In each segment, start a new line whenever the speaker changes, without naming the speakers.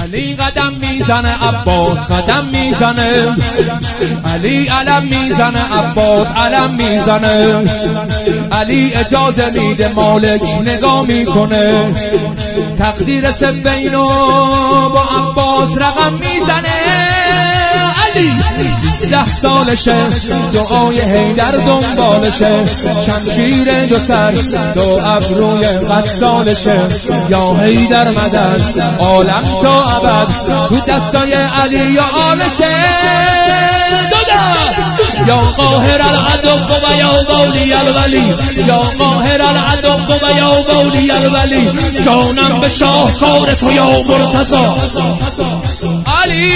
علی قدم میزنه عباس قدم میزنه، علی علم میزنه عباس علم میزنه، علی اجازه میده مالک نگاه میکنه، تقدیر سبینو با عباس رقم میزنه. علی 10 سالشه دعای حیدر دنبالشه، شمشیر دو سر دو ابروی قد سالشه، یا حیدر مدد عالم تا ابد تو دستای علی یا آلشه. یا قاهر العدو و یا مولی الولی، یا قاهر العدو و یا مولی الولی، جانم به شاهکار تو یا مرتضی علی.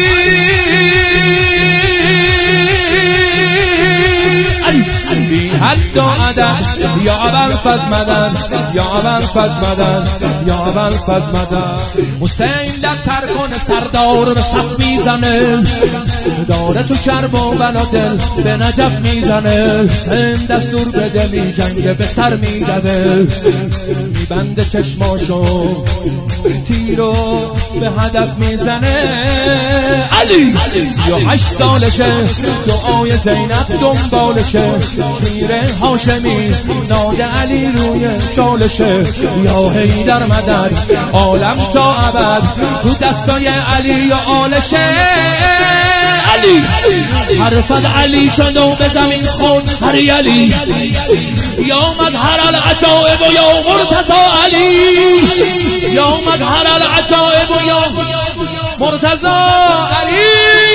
بی حد و عدد یا ابوالفضل مدد، یا ابوالفضل مدد، یا ابوالفضل مدد. حسین در ترکان سردار به صف میزنه، داره تو کرب و بلا دل به نجف میزنه. حسین دستور بده می جنگه به سر میدوه، میبنده چشماشو تیرو به هدف میزنه. علی 38 سالشه دعای زینب دنبالشه، شیر هاشمی ناد علی روی شالشه، یا حیدر مدد عالم تا ابد تو دستای علی یا آلشه. علی حرفت علی شد و به زمین خون هر علی، یا مظهر العجائب و یا مرتضی علی، یا مظهر العجائب و یا مرتضی علی.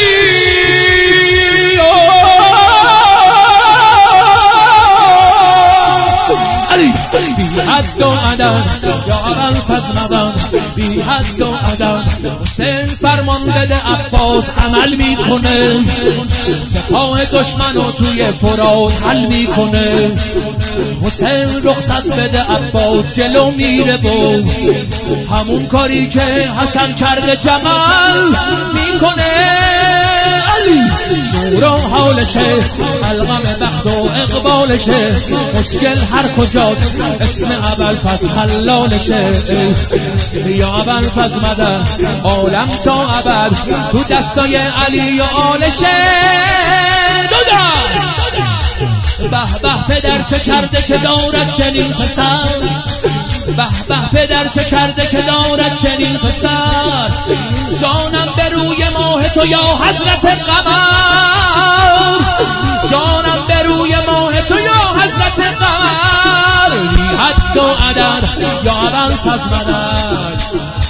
بی حد و عدد یا ابوالفضل مدد، بی حد و عدد. حسین فرمان بده عباس عمل میکنه، سپاه دشمنو توی فرات حل میکنه. حسین رخصت بده عباس جلو میره و همون کاری که حسن کرده جمال میکنه. نور و حالشه الغم بخت و اقبالشه، مشکل هر کجاست اسم ابوالفضل حلالشه. یا ابوالفضل مدد عالم تا ابد تو دستای علی و آلشه. به به پدر چه کرده که دارد چنین پسر، به به پدر چه کرده که دارد چنین پسر، جانم به روی ماه تو یا حضرت قمر، جانم به روی ماه تو یا حضرت قمر. بی حد و عدد یا ابوالفضل مدد.